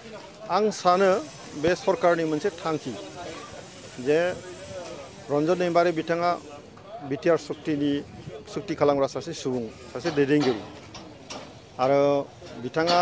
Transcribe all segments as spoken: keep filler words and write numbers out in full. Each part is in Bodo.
आं सानो बे सरकारनि मोनसे थांखि जे रन्जन दैमारि बिथाङा बिटिआर सक्तिनि सक्ति खालामग्रा सासे सुबुं सासे दैदेनगिरि आरो बिथाङा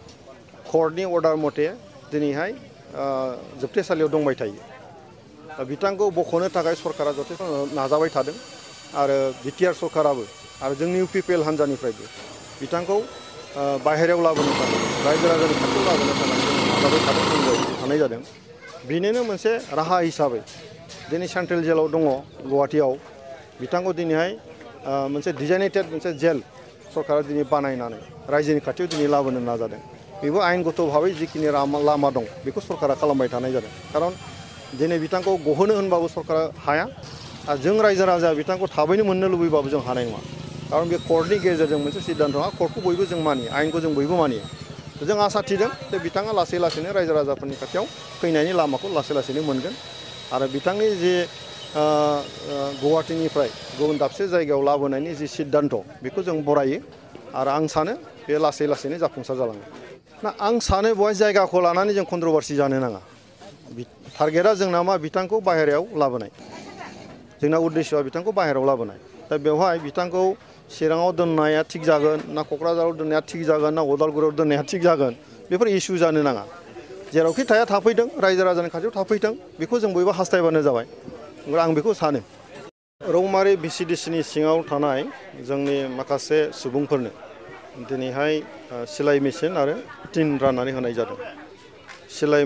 कर्टनि अर्डार मथे दिनैहाय जोबथेसालियाव दंबाय थायो। बिथांखौ बख'नो थाखाय सरकारा जथेस्थ नाजाबाय थादों आरो बिटिआर सरकाराबो आरो जोंनि इउपिपिएल हान्जानिफ्रायबो बिथांखौ बाहेरायाव लाबोनो थाखाय रायजो राजानि खाथियाव लाबोनो थाखाय नाजाबाय थादों थानाय जादों। बेनिनो मोनसे राहा हिसाबै दिनै सेन्ट्रेल जेलाव दङ गुवाहाटीआव बिथांखौ दिनैहाय मोनसे डिजाइनेटेड मोनसे जेल सरकारा दिनै बानायनानै रायजोनि खाथियाव दिनै लाबोनो नाजादों। बेबो आयेनगत भाबै जिखिनि लामा दं बेखौ सरकारा खालामबाय थानाय जादों। खारन दिनै बिथांखौ गहोनो होनबाबो सरकारा हाया आरो जों रायजो राजा बिथांखौ थाबैनो मोननो लुबैबाबो जों हानाय नङा। खारन बे कर्टनि गेजेरजों मोनसे सिद्धान्त नङा, कर्टखौ बयबो जों मानियो, आयेनखौ जों बयबो मानियो। जों आसा थिदों जे बिथाङा लासै लासैनो रायजो राजाफोरनि खाथियाव फैनायनि लामाखौ लासै लासैनो मोनगोन आरो बिथांनि जे गुवाहाटीनिफ्राय गुबुन दाबसे जायगायाव लाबोनायनि जि सिद्धान्त बेखौ जों बरायो आरो आं सानो बे लासै लासैनो जाफुंसार जालांगोन। ना आं सानो बेवहाय जायगाखौ लानानै जों कन्ट्रभारसि जानो नाङा। टारगेटआ जोंना मा बिथांखौ बाहेरायाव लाबोनाय, जोंना उद्देश्यआ बिथांखौ बाहेरायाव लाबोनाय। दा बेवहाय बिथांखौ चिराङाव दोननाया थिग जागोन ना क'क्राझाराव दोननाया थिग जागोन ना उदालगुरियाव दोननाया थिग जागोन बेफोर इसु जानो नाङा। जेरावखि थाया थाफैथों, रायजो राजानि खाथियाव थाफैथों, बेखौ जों बयबो हास्थायबानो जाबाय। आं बेखौ सानो रौमारि भिसिडिसिनि सिङाव थानाय जोंनि माखासे सुबुंफोरनो दिनैहाय सिलाइ मेसिन आरो टिन राननानै होनाय जादों। सिलाइ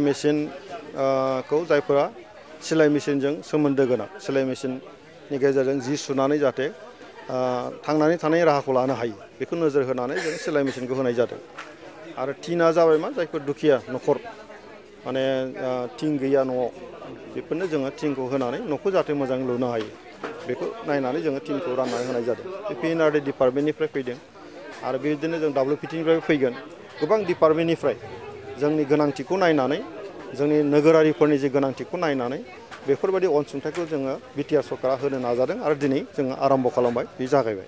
मेसिनखौ जायफोरा सिलाइ मेसिनजों सोमोन्दो गोनां, सिलाइ मेसिननि गेजेरजों जि सुनानै जाहाथे थांनानै थानायनि राहाखौ लानो हायो बेखौ नोजोर होनानै जों सिलाइ मेसिनखौ होनाय जादों। आरो टिना जाबाय मा जायफोर दुखिया न'खर माने थिं गैया न'आव, बेफोरनो जोङो टिनखौ होनानै न'खौ जाहाथे मोजां लुनो हायो बेखौ नायनानै जोङो टिनखौ राननानै होनाय जादों। बे पिएनआरडि डिपार्टमेन्टनिफ्राय फैदों आरो बेबायदिनो जों डाब्लिउपिटिनिफ्रायबो फैगोन। गोबां डिपार्टमेन्टनिफ्राय जोंनि गोनांथिखौ नायनानै जोंनि नोगोरारिफोरनि जे गोनांथिखौ नायनानै बेफोरबायदि अनसुंथाइखौ जोङो बिटिआर सरकारा होनो नाजादों आरो दिनै जोङो आरम्भ खालामबाय, बे जागायबाय।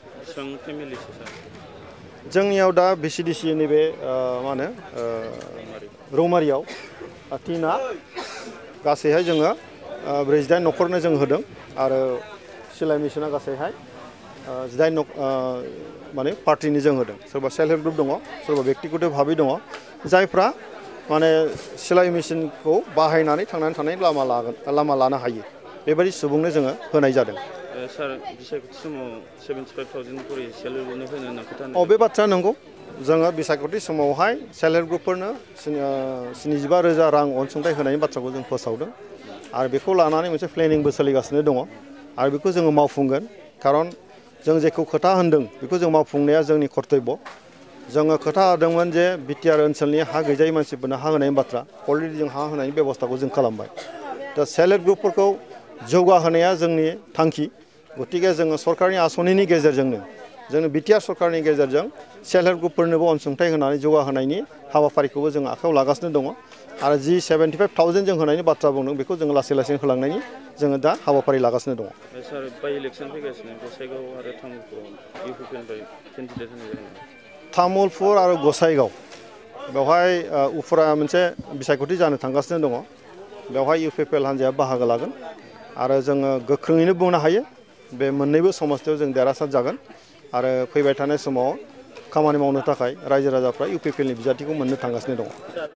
जोंनियाव दा भिसिडिसि नैबे मा होनो रौमारियाव टिना गासैहाय जोङो ब्रैजिदाइन न'खरनो जों होदों आरो सिलाइ मेसिना गासैहाय जिदाइन माने पार्टिनि जों होदों। सोरबा सेल्फ हेल्प ग्रुप दङ, सोरबा बेक्तिगत भाबै दङ जायफ्रा माने सिलाइ मेसिनखौ बाहायनानै थांनानै थानायनि लामा लागोन लामा लानो हायो बेबायदि सुबुंनो जोङो होनाय जादों। सार बिसायख'थि समाव सेभेन्टिफाइभ थावजेन्ड करि सेल्फ हेल्प ग्रुपनो होनो होनना खोथा अ बे बाथ्राया नंगौ। जोङो बिसायख'थि समावहाय सेल्फ हेल्प ग्रुपफोरनो स्निजिबा रोजा रां अनसुंथाइ होनायनि बाथ्राखौ जों फोसावदों आरो बेखौ लानानै मोनसे प्लेनिंबो सोलिगासिनो दङ आरो बेखौ जोङो मावफुंगोन। खारन जों जेखौ खोथा होनदों बेखौ जों मावफुंनाया जोंनि कर्तब्य। जोङो खोथा होदोंमोन जे बिटिआर ओनसोलनि हा गैजायै मानसिफोरनो हा होनायनि बाथ्रा, अलरेडि जों हा होनायनि बेबस्थाखौ जों खालामबाय। दा सेल्फ हेल्प ग्रुपफोरखौ जौगाहोनाया जोंनि थांखि। गतिके जोङो सरकारनि आसनिनि गेजेरजोंनो जोंनि बिटिआर सरकारनि गेजेरजों सेल्फ हेल्प ग्रुपफोरनोबो अनसुंथाइ होनानै जौगाहोनायनि हाबाफारिखौबो जों आखायाव लागासिनो दङ आरो जि सेभेन्टिफाइभ थावजेन्ड जों होनायनि बाथ्रा बुंदों बेखौ जोङो लासै लासै होलांनायनि जोङो दा हाबाफारि लागासिनो दङ। सार बाइ इलेक्सन फैगासिनो गसाइगाव आरो तामुलपुराव इउपिपिएलनिफ्राय केन्डिडेट होनाय जागोन नामा? तामुलपुर आरो गसाइगाव बेवहाय उफुरा मोनसे बिसायख'थि जानो थांगासिनो दङ। बेवहाय इउपिपिएल हान्जाया बाहागो लागोन आरो जोङो गोख्रोङैनो बुंनो हायो बे मोननैबो समस्तियाव जों देरहासार जागोन आरो फैबाय थानाय समाव खामानि मावनो थाखाय रायजो राजाफ्रा इउपिपिएलनि बिजाथिखौ मोननो थांगासिनो दङ।